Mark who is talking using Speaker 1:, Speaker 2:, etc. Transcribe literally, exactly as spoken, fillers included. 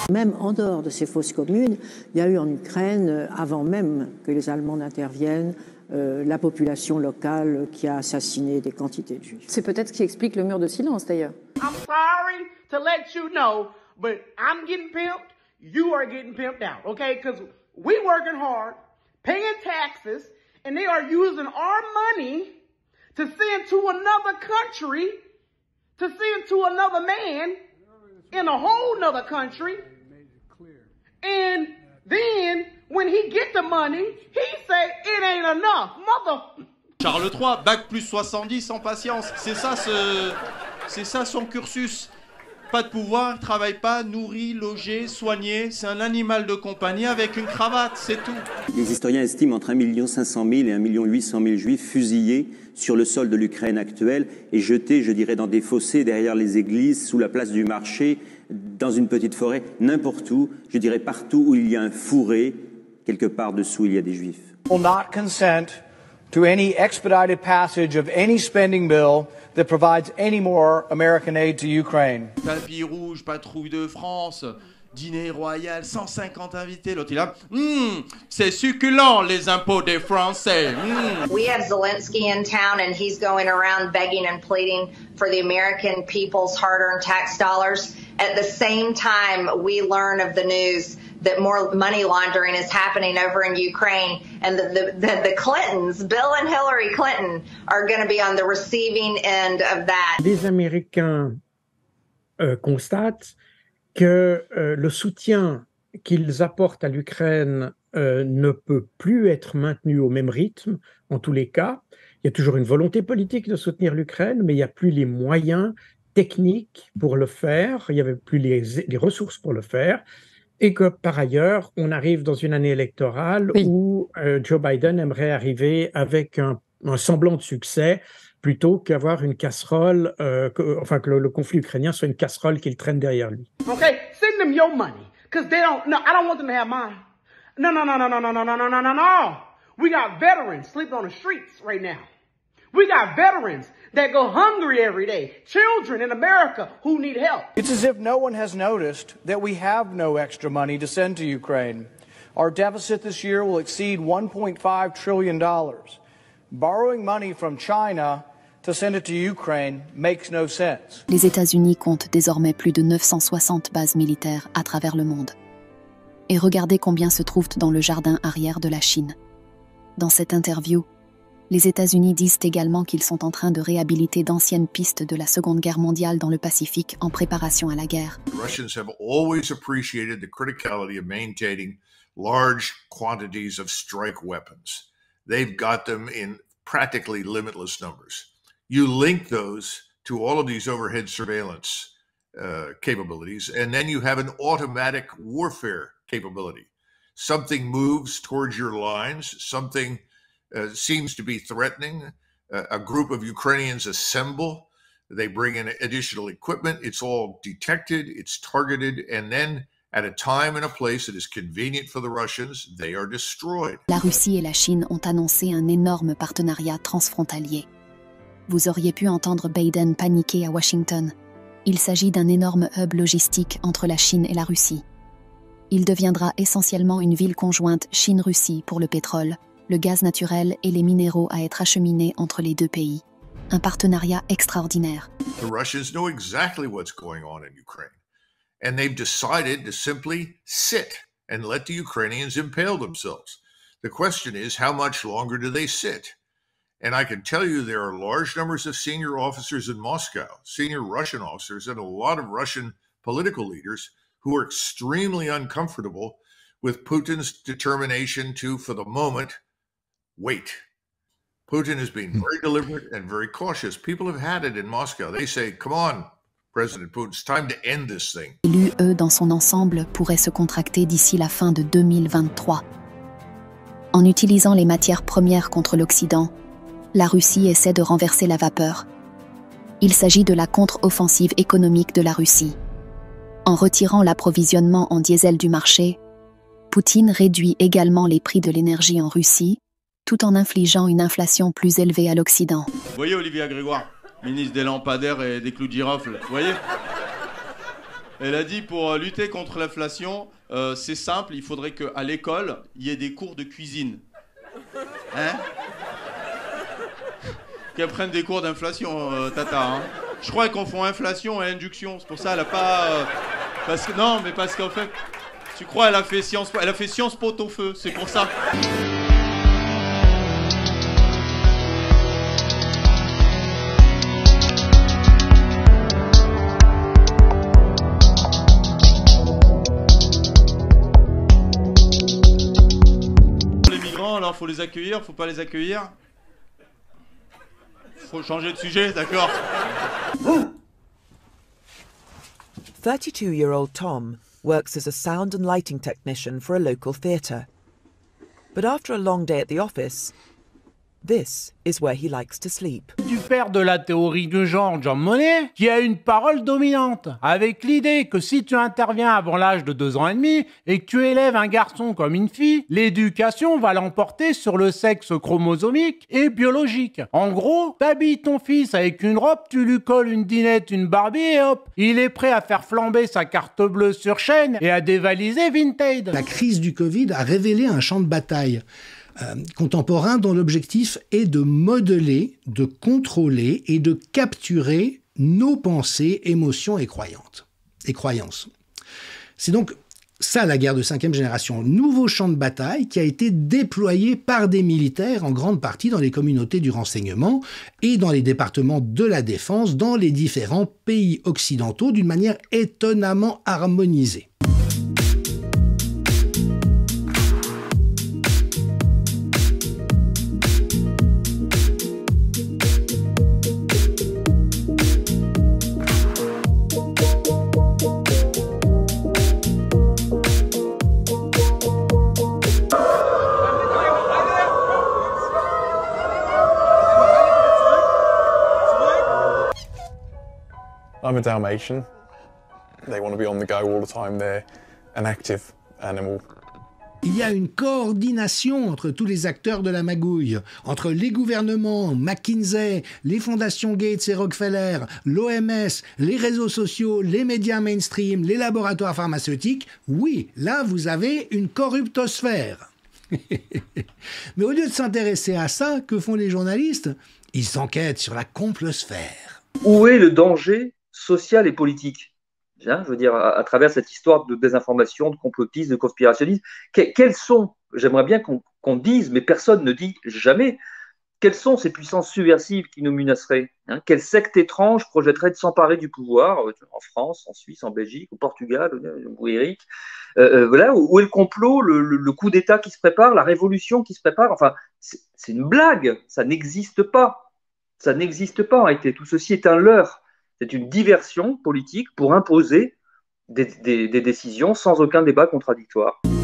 Speaker 1: Même en dehors de ces fosses communes, il y a eu en Ukraine, avant même que les Allemands n'interviennent, euh, la population locale qui a assassiné des quantités de Juifs.
Speaker 2: C'est peut-être ce qui explique le mur de silence d'ailleurs.
Speaker 3: I'm sorry to let you know, but I'm getting pimped, you are getting pimped out, okay? Because we working hard, paying taxes, and they are using our money to send to another country, to send to another man in a whole nother country. And then when he get the money, he say it ain't enough, mother.
Speaker 4: Charles trois, bac plus soixante-dix en patience. C'est ça, ce... c'est ça son cursus. Pas de pouvoir, travaille pas, nourri, logé, soigné. C'est un animal de compagnie avec une cravate, c'est tout.
Speaker 5: Les historiens estiment entre un million cinq cent mille et un million huit cent mille juifs fusillés sur le sol de l'Ukraine actuelle et jetés, je dirais, dans des fossés derrière les églises, sous la place du marché, dans une petite forêt, n'importe où, je dirais partout où il y a un fourré, quelque part dessous il y a des juifs.
Speaker 6: Will not consent to any expedited passage of any spending bill that provides any more American aid to Ukraine.
Speaker 4: Tapis rouge, patrouille de France, dîner royal, cent cinquante invités. L'autre il a, hum, c'est succulent les impôts des Français. Mm.
Speaker 7: We have Zelensky in town and he's going around begging and pleading for the American people's hard-earned tax dollars. At the same time, we learn of the news that more money laundering is happening over in Ukraine, and the, the, the, the Clintons, Bill and Hillary Clinton, are going to be on the receiving end of that.
Speaker 8: Les Américains euh, constatent que euh, le soutien qu'ils apportent à l'Ukraine euh, ne peut plus être maintenu au même rythme, en tous les cas. Il y a toujours une volonté politique de soutenir l'Ukraine, mais il n'y a plus les moyens techniques pour le faire, il n'y avait plus les, les ressources pour le faire, et que par ailleurs, on arrive dans une année électorale oui. où euh, Joe Biden aimerait arriver avec un, un semblant de succès, plutôt qu'avoir une casserole, euh, que, enfin que le, le conflit ukrainien soit une casserole qu'il traîne derrière lui.
Speaker 3: Okay, send them your money, because they don't, no, I don't want them to have mine. No, no, no, no, no, no, no, no, no, no, no, no. We got veterans sleeping on the streets right now. We got veterans that go hungry every day, children in America who need help.
Speaker 6: It's as if no one has noticed that we have no extra money to send to Ukraine. Our deficit this year will exceed one point five trillion dollars. Borrowing money from China to send it to Ukraine makes no sense.
Speaker 9: Les États-Unis comptent désormais plus de neuf cent soixante bases militaires à travers le monde. Et regardez combien se trouvent dans le jardin arrière de la Chine. Dans cette interview, les États-Unis disent également qu'ils sont en train de réhabiliter d'anciennes pistes de la Seconde Guerre mondiale dans le Pacifique en préparation à la guerre.
Speaker 10: The Russians have always appreciated the criticality of maintaining large quantities of strike weapons. They've got them in practically limitless numbers. You link those to all of these overhead surveillance uh, capabilities, and then you have an automatic warfare capability. Something moves towards your lines, something Uh, seems to be threatening. Uh, a group of Ukrainians assemble. They bring in additional equipment. It's all detected. It's targeted. And then at a time and a place that is convenient for the Russians, they are destroyed.
Speaker 9: La Russie et la Chine ont annoncé un énorme partenariat transfrontalier. Vous auriez pu entendre Biden paniquer à Washington. Il s'agit d'un énorme hub logistique entre la Chine et la Russie. Il deviendra essentiellement une ville conjointe Chine-Russie pour le pétrole, le gaz naturel et les minéraux à être acheminés entre les deux pays. Un partenariat extraordinaire.
Speaker 10: The Russians know exactly what's going on in Ukraine, and they've decided to simply sit and let the Ukrainians impale themselves. The question is, how much longer do they sit? And I can tell you there are large numbers of senior officers in Moscow, senior Russian officers, and a lot of Russian political leaders who are extremely uncomfortable with Putin's determination to, for the moment, wait. Putin has been very deliberate and very cautious. People have had it in Moscow. They say, come on, President Putin, it's time to end this thing.
Speaker 9: L'U E dans son ensemble pourrait se contracter d'ici la fin de deux mille vingt-trois. En utilisant les matières premières contre l'Occident, la Russie essaie de renverser la vapeur. Il s'agit de la contre-offensive économique de la Russie. En retirant l'approvisionnement en diesel du marché, Poutine réduit également les prix de l'énergie en Russie, tout en infligeant une inflation plus élevée à l'Occident.
Speaker 4: Vous voyez Olivia Grégoire, ministre des lampadaires et des clous de girofle, vous voyez? Elle a dit pour lutter contre l'inflation, euh, c'est simple, il faudrait qu'à l'école, il y ait des cours de cuisine. Hein? Qu'elle prenne des cours d'inflation, euh, Tata. Hein. Je crois qu'on confond inflation et induction. C'est pour ça qu'elle n'a pas... Euh, parce que, non, mais parce qu'en fait, tu crois elle a fait Sciences Po, elle a fait Sciences Po au feu, c'est pour ça. Les migrants, alors faut les accueillir, faut pas les accueillir. Faut changer de sujet, d'accord.
Speaker 11: thirty-two-year-old Tom works as a sound and lighting technician for a local theatre. But after a long day at the office, this is where he likes to sleep.
Speaker 12: Du père de la théorie de genre John Monnet, qui a une parole dominante, avec l'idée que si tu interviens avant l'âge de deux ans et demi et que tu élèves un garçon comme une fille, l'éducation va l'emporter sur le sexe chromosomique et biologique. En gros, t'habilles ton fils avec une robe, tu lui colles une dinette, une Barbie et hop, il est prêt à faire flamber sa carte bleue sur chaîne et à dévaliser Vinted.
Speaker 13: La crise du Covid a révélé un champ de bataille Euh, contemporain dont l'objectif est de modeler, de contrôler et de capturer nos pensées, émotions et croyances. Et croyances. C'est donc ça la guerre de cinquième génération, nouveau champ de bataille qui a été déployé par des militaires en grande partie dans les communautés du renseignement et dans les départements de la défense dans les différents pays occidentaux d'une manière étonnamment harmonisée.
Speaker 14: I'm a Dalmatian. They want to be on the go all the time. They're an active animal.
Speaker 13: Il y a une coordination entre tous les acteurs de la magouille, entre les gouvernements, McKinsey, les fondations Gates et Rockefeller, l'O M S, les réseaux sociaux, les médias mainstream, les laboratoires pharmaceutiques. Oui, là, vous avez une corruptosphère. Mais au lieu de s'intéresser à ça, que font les journalistes? Ils s'enquêtent sur la complosphère.
Speaker 15: Où est le danger social et politique? Hein, je veux dire, à, à travers cette histoire de désinformation, de complotisme, de conspirationnisme, que, quels sont, j'aimerais bien qu'on qu'on dise, mais personne ne dit jamais, quelles sont ces puissances subversives qui nous menaceraient, hein? Quelle secte étrange projetterait de s'emparer du pouvoir en France, en Suisse, en Belgique, au Portugal, ou Eric, euh, voilà, où est le complot, le, le, le coup d'État qui se prépare, la révolution qui se prépare? Enfin, c'est une blague, ça n'existe pas. Ça n'existe pas en réalité. Tout ceci est un leurre. C'est une diversion politique pour imposer des, des, des décisions sans aucun débat contradictoire.